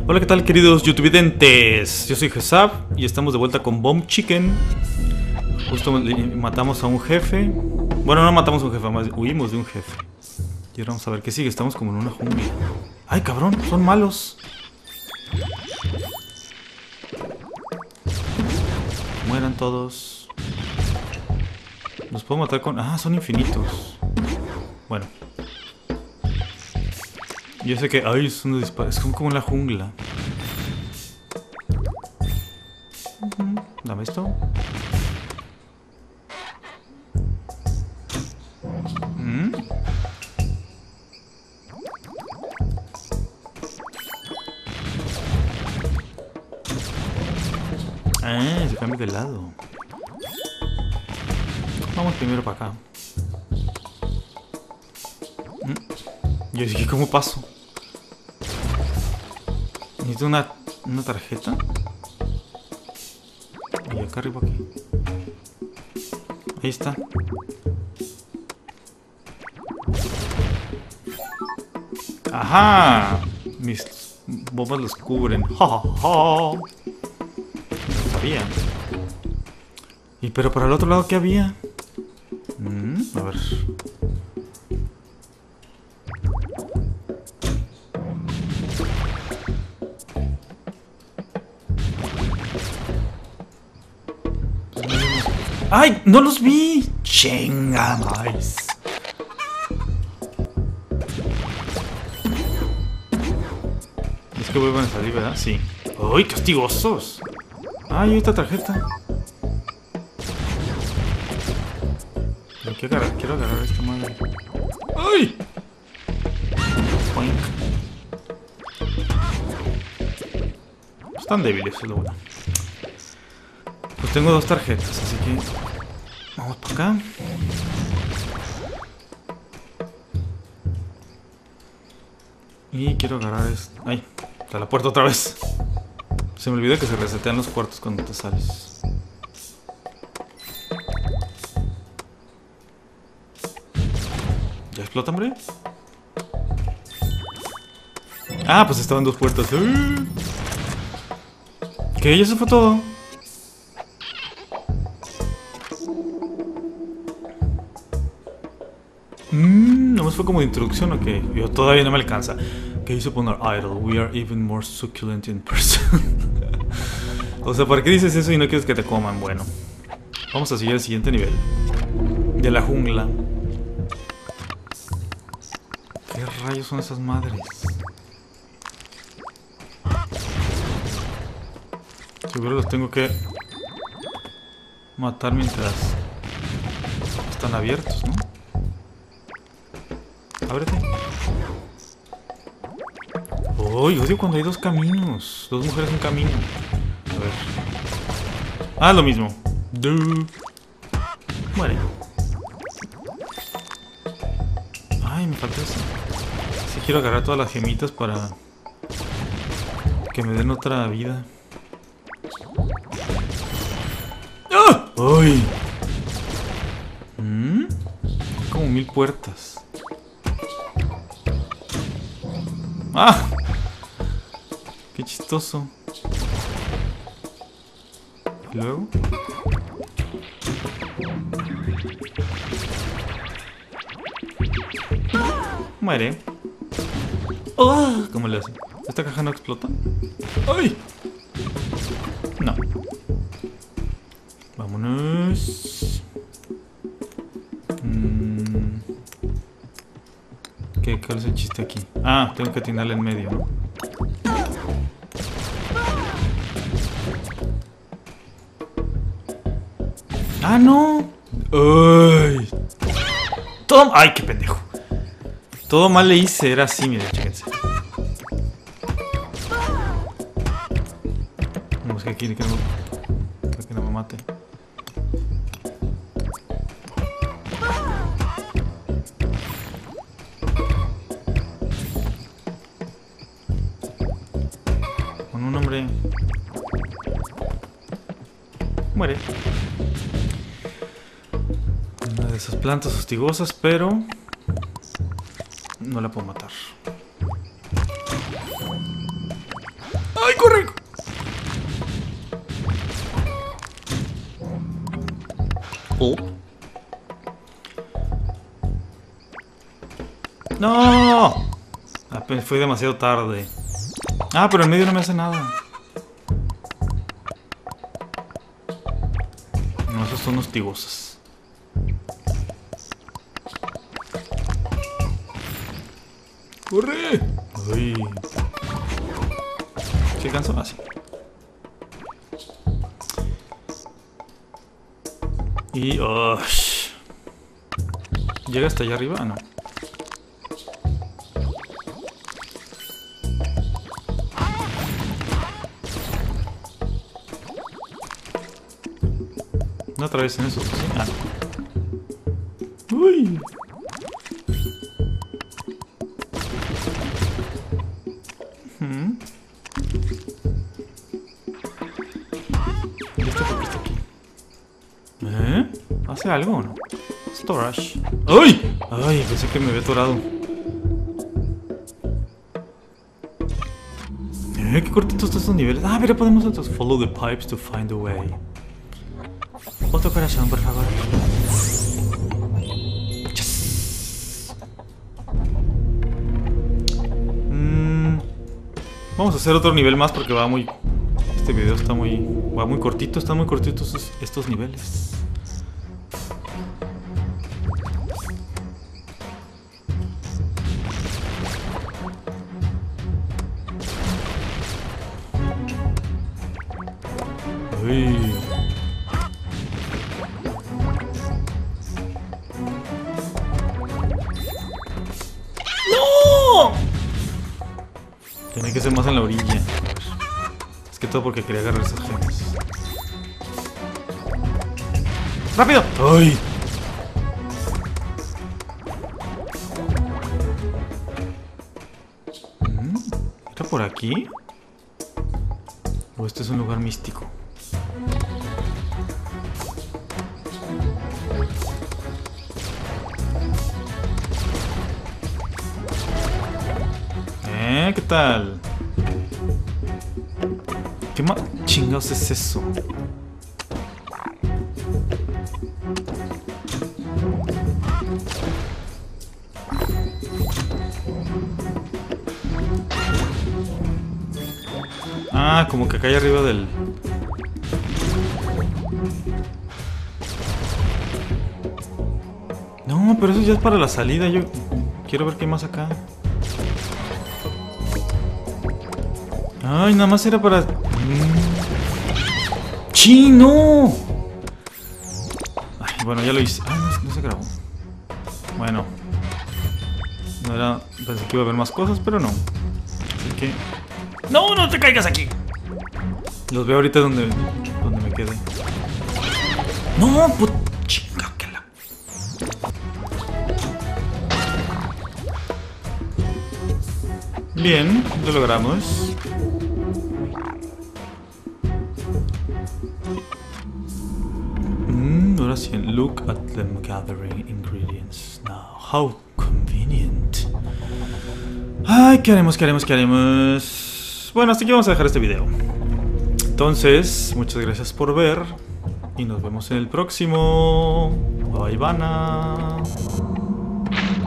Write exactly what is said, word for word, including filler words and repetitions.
Hola, ¿qué tal, queridos youtuvidentes? Yo soy Gesab y estamos de vuelta con Bomb Chicken. Justo matamos a un jefe. Bueno, no matamos a un jefe, más huimos de un jefe. Y ahora vamos a ver qué sigue. Estamos como en una jungla. ¡Ay, cabrón! Son malos. Mueran todos. Los puedo matar con... Ah, son infinitos. Bueno. Yo sé que... Ay, es un disparo. Es como en la jungla. Dame esto. ¿Mm? Ah, se cambia de lado. Vamos primero para acá. ¿Mm? Yo dije, ¿cómo paso? Necesito una, una tarjeta. Y acá arriba aquí. Ahí está. ¡Ajá! Mis bombas los cubren. ¡Ja, ja, ja! No sabía. ¿Y pero para el otro lado qué había? Mm, a ver. ¡Ay! ¡No los vi! ¡Chinga más! Es que vuelven a salir, ¿verdad? Sí. ¡Ay, castigosos! ¡Ay, esta tarjeta! Pero quiero agarrar, quiero agarrar esta madre. ¡Ay! Poink. Están débiles, es lo bueno. Pues tengo dos tarjetas, así que vamos para acá. Y quiero agarrar esto. ¡Ay! Está la puerta otra vez. Se me olvidó que se resetean los cuartos cuando te sales. ¿Ya explota, hombre? Ah, pues estaban dos puertas. ¿Qué? ¿Y eso fue todo? Mmm, nomás fue como de introducción o qué. Yo todavía no me alcanza. ¿Qué hizo poner idle? We are even more succulent in person. O sea, ¿para qué dices eso y no quieres que te coman? Bueno, vamos a seguir al siguiente nivel de la jungla. ¿Qué rayos son esas madres? Seguro los tengo que matar mientras están abiertos, ¿no? Ábrete. Uy, odio cuando hay dos caminos. Dos mujeres en camino. A ver. Ah, lo mismo. Duh. Muere. Ay, me falta eso. Sí, quiero agarrar todas las gemitas para que me den otra vida. ¡Ah! ¡Uy! ¿Mm? Como mil puertas. ¡Ah! ¡Qué chistoso! ¿Y luego? Muere. ¡Oh! ¿Cómo le hace? ¿Esta caja no explota? ¡Ay! No. Vámonos. Mm. ¿Qué? ¿Cuál es el chiste aquí? Ah, tengo que atinarle en medio, ¿no? ¡Ah, no! ¡Ay! Todo... ¡Ay, qué pendejo! Todo mal le hice, era así, miren, chéquense. Vamos que aquí que no, que no me mate. Con un hombre. Muere. Una de esas plantas hostigosas, pero no la puedo matar. Oh. ¡No! Apenas fue demasiado tarde. Ah, pero en medio no me hace nada. No, esos son hostigosas. ¡Corre! ¡Uy! ¿Se cansó? Así. Y... Oh, ¿llega hasta allá arriba? No. No atraviesen eso. Ah. Uy. Hmm. ¿Y esto por qué está aquí? ¿Eh? ¿Hace algo o no? Storage. ¡Ay! ¡Ay! Pensé que me había atorado. Eh, qué cortitos están estos niveles. Ah, mira, podemos entonces follow the pipes to find a way. Otro corazón, por favor. Yes. Mm, vamos a hacer otro nivel más porque va muy... Este video está muy... Va muy cortito, están muy cortitos estos, estos niveles. Uy. ¡No! Tiene que ser más en la orilla. Es que todo porque quería agarrar esas gemas. ¡Rápido! ¡Ay! ¿Era por aquí? ¿O este es un lugar místico? ¿Eh? ¿Qué tal? ¿Qué más chingados es eso? Ah, como que acá hay arriba del... No, pero eso ya es para la salida. Yo quiero ver qué hay más acá. Ay, nada más era para... ¡Chino! Ay, bueno, ya lo hice. Ay, no, no se grabó. Bueno. No era... Pensé que iba a haber más cosas, pero no. Así que... ¡No, no te caigas aquí! Los veo ahorita donde, donde me quedé. ¡No, put... Chinga, que la... Bien, lo logramos. Mm, ahora sí, look at them gathering ingredients now. How convenient. Ay, ¿qué haremos? ¿Qué haremos? ¿Qué haremos? Bueno, hasta aquí vamos a dejar este video. Entonces, muchas gracias por ver. Y nos vemos en el próximo. Bye, Ivana.